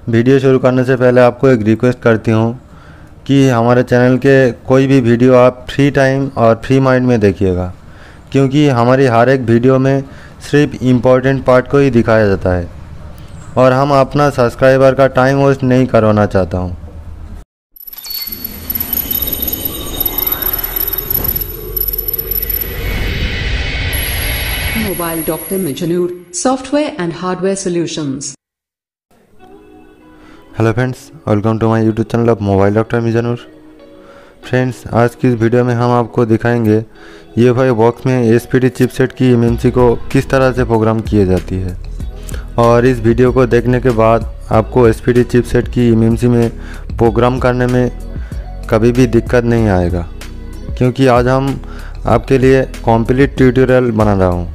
Video शुरू करने से पहले आपको एक रिक्वेस्ट करती हूँ कि हमारे चैनल के कोई भी वीडियो आप फ्री टाइम और फ्री माइंड में देखिएगा, क्योंकि हमारी हर एक वीडियो में सिर्फ इम्पोर्टेंट पार्ट को ही दिखाया जाता है और हम अपना सब्सक्राइबर का टाइम वेस्ट नहीं करवाना चाहता हूँ। Mobile Dr. Mijanur, Software and Hardware Solutions. Hello friends, welcome to my YouTube channel of mobile doctor Mizanur. Friends, आज की इस वीडियो में हम आपको दिखाएंगे UEFI बॉक्स में SPD चिपसेट की MMC को किस तरह से प्रोग्राम किए जाती है। और इस वीडियो को देखने के बाद आपको SPD चिपसेट की MMC में प्रोग्राम करने में कभी भी दिक्कत नहीं आएगा, क्योंकि आज हम आपके लिए कंप्लीट ट्यूटोरियल बना रहा हूँ।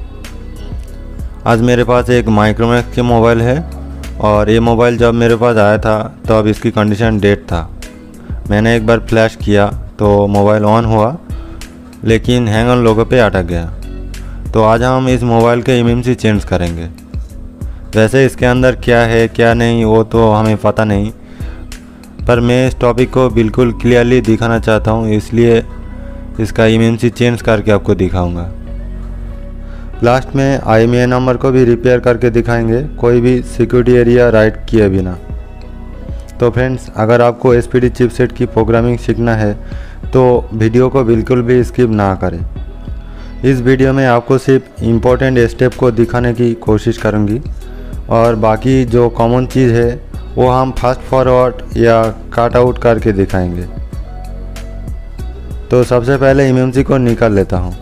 आज मेरे पास एक माइक्रोमैक्स के मोबाइल है और ये मोबाइल जब मेरे पास आया था तो अब इसकी कंडीशन डेड था। मैंने एक बार फ्लैश किया तो मोबाइल ऑन हुआ, लेकिन हैंग ऑन लोगो पे अटक गया। तो आज हम इस मोबाइल के MMC चेंज करेंगे। वैसे इसके अंदर क्या है क्या नहीं वो तो हमें पता नहीं, पर मैं इस टॉपिक को बिल्कुल क्लियरली दिखाना चाहता हूँ, इसलिए इसका MMC चेंज करके आपको दिखाऊंगा। लास्ट में IMEI नंबर को भी रिपेयर करके दिखाएंगे, कोई भी सिक्योरिटी एरिया राइट किए बिना। तो फ्रेंड्स, अगर आपको SPD चिपसेट की प्रोग्रामिंग सीखना है तो वीडियो को बिल्कुल भी स्किप ना करें। इस वीडियो में आपको सिर्फ इम्पोर्टेंट स्टेप को दिखाने की कोशिश करूँगी और बाकी जो कॉमन चीज़ है वो हम फास्ट फॉरवर्ड या कट आउट करके दिखाएंगे। तो सबसे पहले MMC को निकाल लेता हूँ।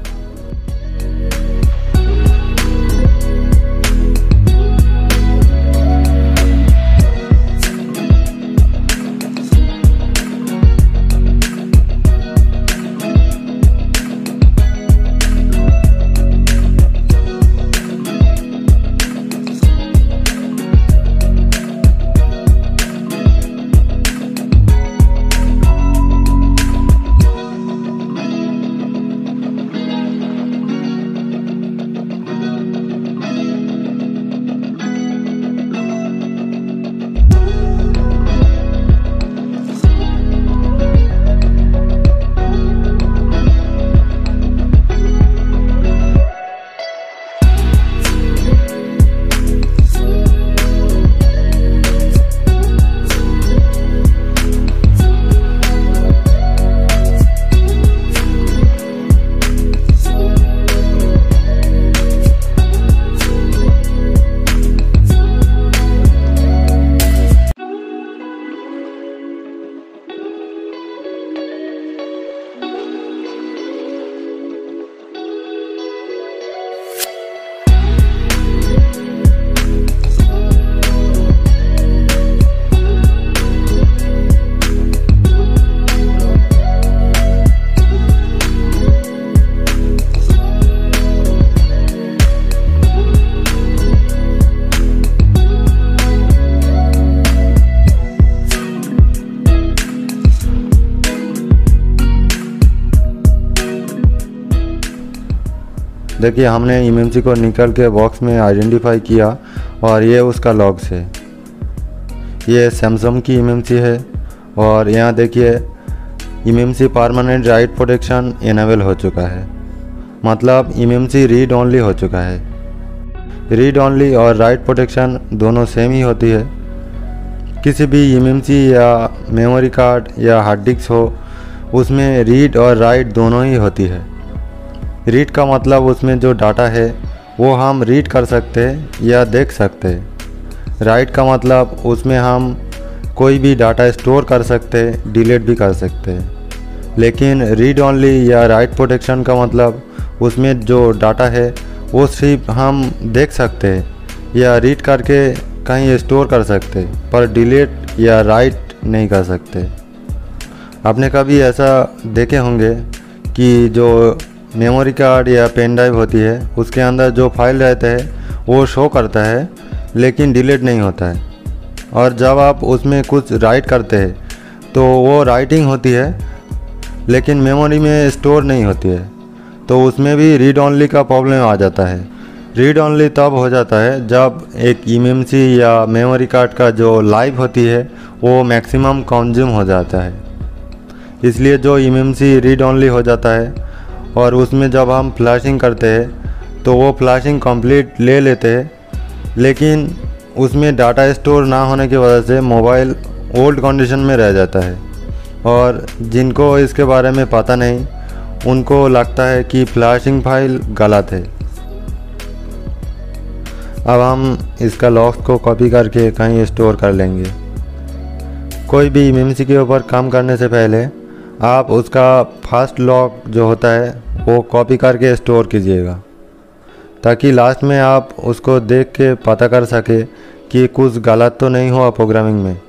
देखिए, हमने MMC को निकल के बॉक्स में आइडेंटिफाई किया और ये उसका लॉग्स है। ये सैमसंग की MMC है और यहाँ देखिए MMC permanent write protection enable हो चुका है, मतलब MMC रीड ओनली हो चुका है। रीड ओनली और राइट प्रोटेक्शन दोनों सेम ही होती है। किसी भी MMC या मेमोरी कार्ड या हार्ड डिस्क हो, उसमें रीड और राइट दोनों ही होती है। रीड का मतलब उसमें जो डाटा है वो हम रीड कर सकते हैं या देख सकते हैं। राइट का मतलब उसमें हम कोई भी डाटा स्टोर कर सकते हैं, डिलीट भी कर सकते हैं। लेकिन रीड ओनली या राइट प्रोटेक्शन का मतलब उसमें जो डाटा है वो सिर्फ हम देख सकते हैं या रीड करके कहीं स्टोर कर सकते हैं, पर डिलीट या राइट नहीं कर सकते। आपने कभी ऐसा देखे होंगे कि जो मेमोरी कार्ड या पेन ड्राइव होती है उसके अंदर जो फाइल रहता है वो शो करता है लेकिन डिलीट नहीं होता है, और जब आप उसमें कुछ राइट करते हैं तो वो राइटिंग होती है लेकिन मेमोरी में स्टोर नहीं होती है, तो उसमें भी रीड ओनली का प्रॉब्लम आ जाता है। रीड ओनली तब हो जाता है जब एक eMMC या मेमोरी कार्ड का जो लाइफ होती है वो मैक्सिमम कंज्यूम हो जाता है। इसलिए जो eMMC रीड ओनली हो जाता है और उसमें जब हम फ्लैशिंग करते हैं तो वो फ्लैशिंग कंप्लीट ले लेते हैं, लेकिन उसमें डाटा स्टोर ना होने की वजह से मोबाइल ओल्ड कंडीशन में रह जाता है और जिनको इसके बारे में पता नहीं उनको लगता है कि फ्लैशिंग फाइल गलत है। अब हम इसका लॉक्स को कॉपी करके कहीं स्टोर कर लेंगे। कोई भी eMMC के ऊपर काम करने से पहले आप उसका फर्स्ट लॉक जो होता है वो कॉपी करके स्टोर कीजिएगा, ताकि लास्ट में आप उसको देख के पता कर सके कि कुछ गलत तो नहीं हुआ प्रोग्रामिंग में।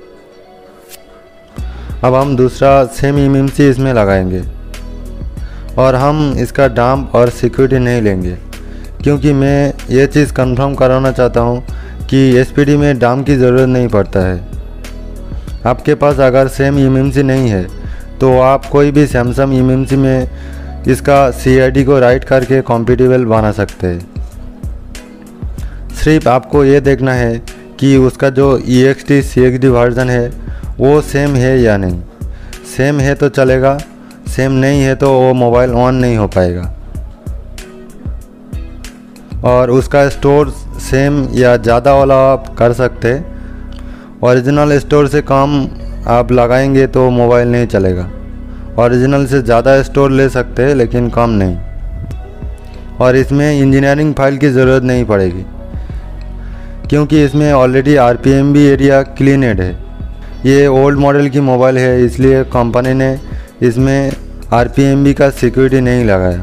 अब हम दूसरा सेम eMMC इसमें लगाएंगे और हम इसका डंप और सिक्योरिटी नहीं लेंगे, क्योंकि मैं ये चीज़ कंफर्म कराना चाहता हूँ कि SPD में डंप की ज़रूरत नहीं पड़ता है। आपके पास अगर सेम eMMC नहीं है तो आप कोई भी सैमसंग eMMC में इसका CID को राइट करके कॉम्पिटेबल बना सकते हैं। सिर्फ आपको ये देखना है कि उसका जो ext cxd वर्जन है वो सेम है या नहीं। सेम है तो चलेगा, सेम नहीं है तो वो मोबाइल ऑन नहीं हो पाएगा। और उसका स्टोर सेम या ज़्यादा वाला आप कर सकते हैं। ओरिजिनल स्टोर से कम आप लगाएंगे तो मोबाइल नहीं चलेगा। ओरिजिनल से ज़्यादा स्टोर ले सकते हैं लेकिन कम नहीं। और इसमें इंजीनियरिंग फाइल की ज़रूरत नहीं पड़ेगी, क्योंकि इसमें ऑलरेडी RPMB एरिया क्लीनेड है। ये ओल्ड मॉडल की मोबाइल है, इसलिए कंपनी ने इसमें RPMB का सिक्योरिटी नहीं लगाया।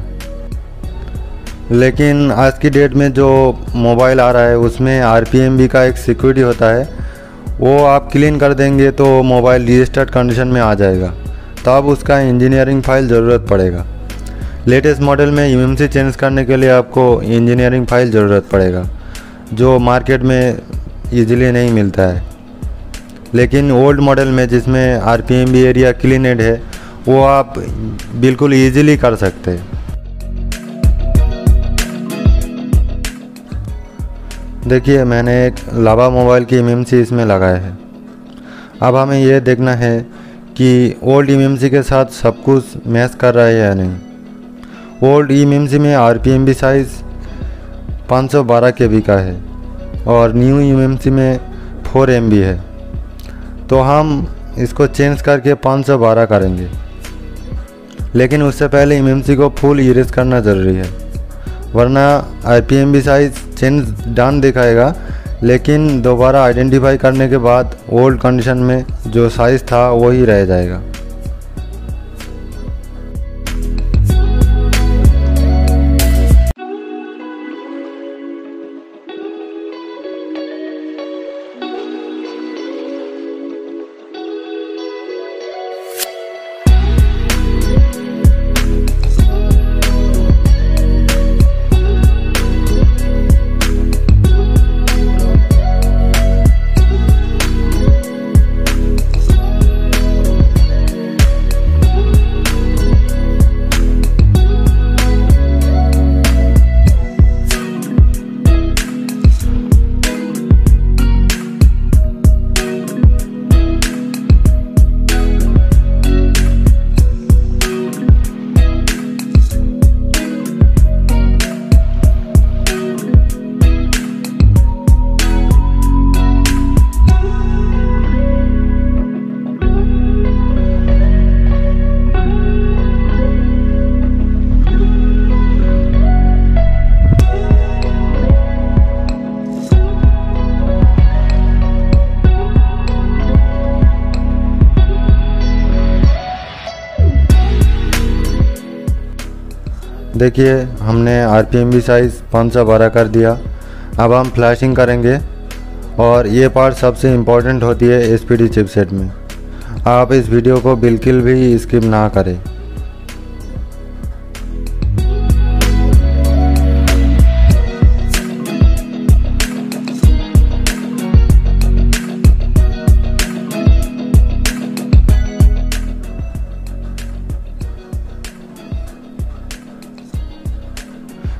लेकिन आज की डेट में जो मोबाइल आ रहा है उसमें RPMB का एक सिक्योरिटी होता है, वो आप क्लीन कर देंगे तो मोबाइल रीस्टार्ट कंडीशन में आ जाएगा, तब उसका इंजीनियरिंग फाइल ज़रूरत पड़ेगा। लेटेस्ट मॉडल में eMMC चेंज करने के लिए आपको इंजीनियरिंग फाइल ज़रूरत पड़ेगा, जो मार्केट में ईजिली नहीं मिलता है। लेकिन ओल्ड मॉडल में जिसमें RPMB एरिया क्लीनेड है वो आप बिल्कुल ईजिली कर सकते हैं। देखिए, मैंने एक लावा मोबाइल की eMMC इसमें लगाया है। अब हमें ये देखना है कि ओल्ड eMMC के साथ सब कुछ मैच कर रहा है या नहीं। ओल्ड eMMC में RPMB साइज़ 512 KB का है और न्यू eMMC में 4 MB है, तो हम इसको चेंज करके 512 करेंगे। लेकिन उससे पहले eMMC को फुल इरेज करना ज़रूरी है, वरना RPMB साइज़ चेंज डन दिखाएगा, लेकिन दोबारा आइडेंटिफाई करने के बाद ओल्ड कंडीशन में जो साइज़ था वही रह जाएगा। देखिए, हमने RPMB साइज़ 512 कर दिया। अब हम फ्लैशिंग करेंगे और ये पार्ट सबसे इम्पोर्टेंट होती है SPD चिपसेट में। आप इस वीडियो को बिल्कुल भी स्किप ना करें।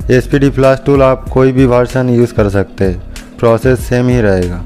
SPD फ्लैश टूल आप कोई भी वर्जन यूज़ कर सकते हैं, प्रोसेस सेम ही रहेगा।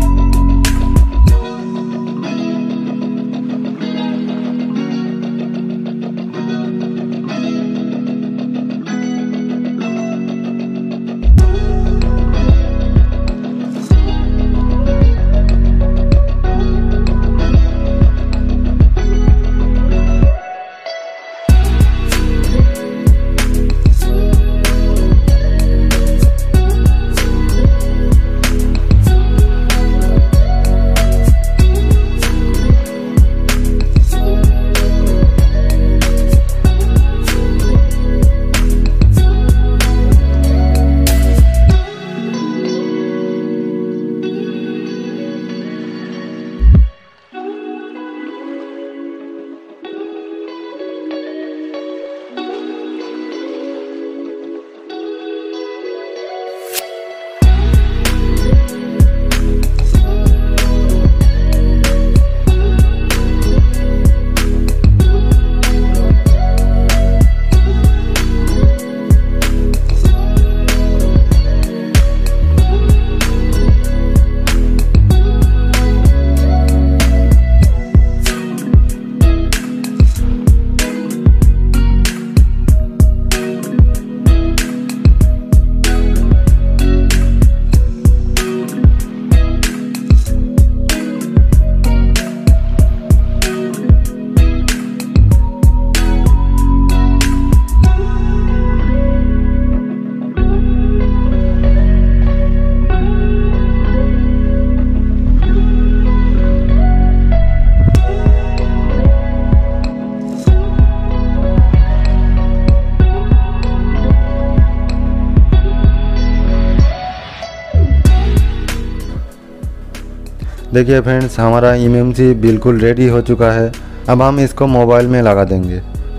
देखिए फ्रेंड्स, हमारा eMMC बिल्कुल रेडी हो चुका है। अब हम इसको मोबाइल में लगा देंगे।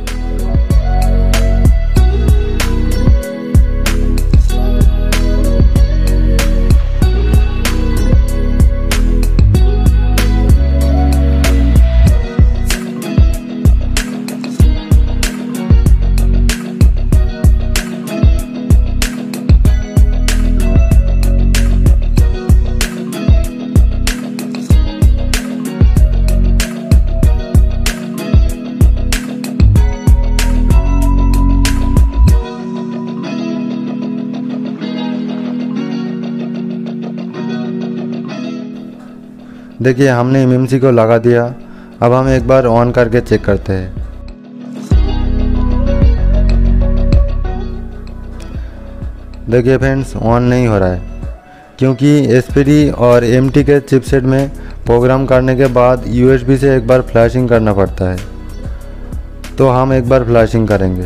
देखिए हमने eMMC को लगा दिया। अब हम एक बार ऑन करके चेक करते हैं। देखिए फ्रेंड्स, ऑन नहीं हो रहा है क्योंकि SPD और MT के चिपसेट में प्रोग्राम करने के बाद USB से एक बार फ्लैशिंग करना पड़ता है। तो हम एक बार फ्लैशिंग करेंगे।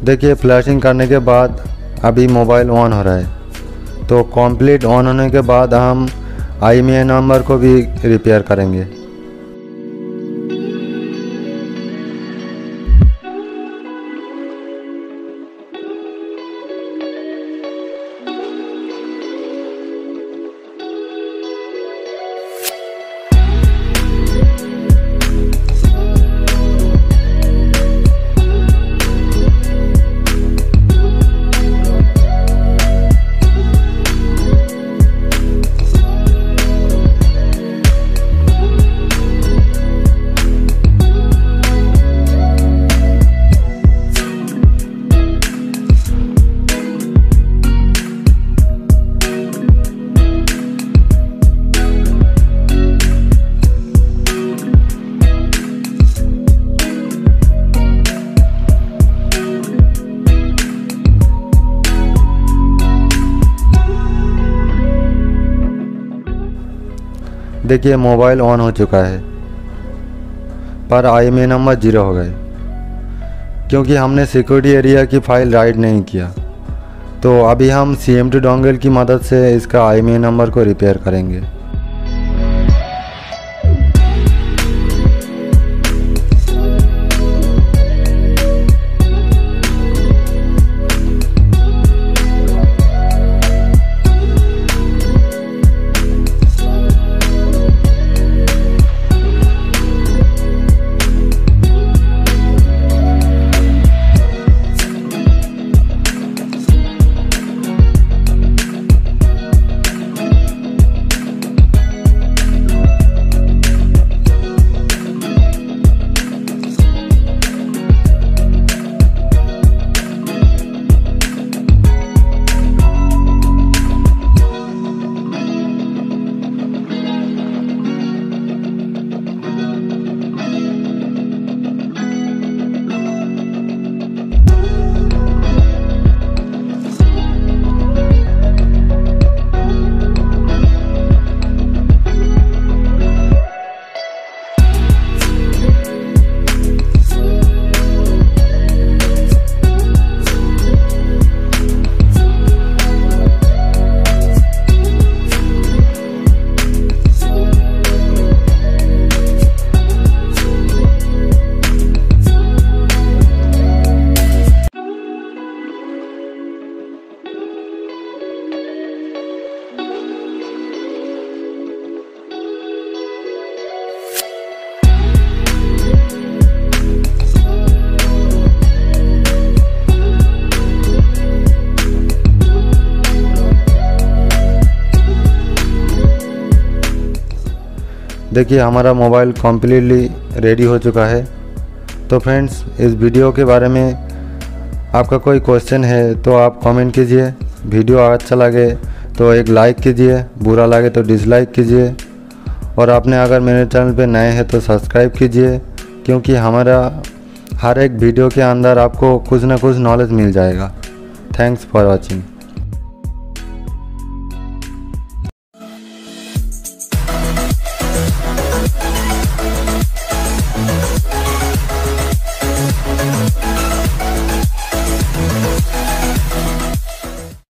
देखिए फ्लैशिंग करने के बाद अभी मोबाइल ऑन हो रहा है। तो कंप्लीट ऑन होने के बाद हम IMEI नंबर को भी रिपेयर करेंगे। देखिए मोबाइल ऑन हो चुका है पर IMEI नंबर 0 हो गए क्योंकि हमने सिक्योरिटी एरिया की फ़ाइल राइट नहीं किया। तो अभी हम CMT डोंगल की मदद से इसका IMEI नंबर को रिपेयर करेंगे। देखिए हमारा मोबाइल कम्प्लीटली रेडी हो चुका है। तो फ्रेंड्स इस वीडियो के बारे में आपका कोई क्वेश्चन है तो आप कमेंट कीजिए। वीडियो अच्छा लगे तो एक लाइक कीजिए, बुरा लगे तो डिसलाइक कीजिए और आपने अगर मेरे चैनल पे नए हैं तो सब्सक्राइब कीजिए क्योंकि हमारा हर एक वीडियो के अंदर आपको कुछ ना कुछ नॉलेज मिल जाएगा। Thanks for watching.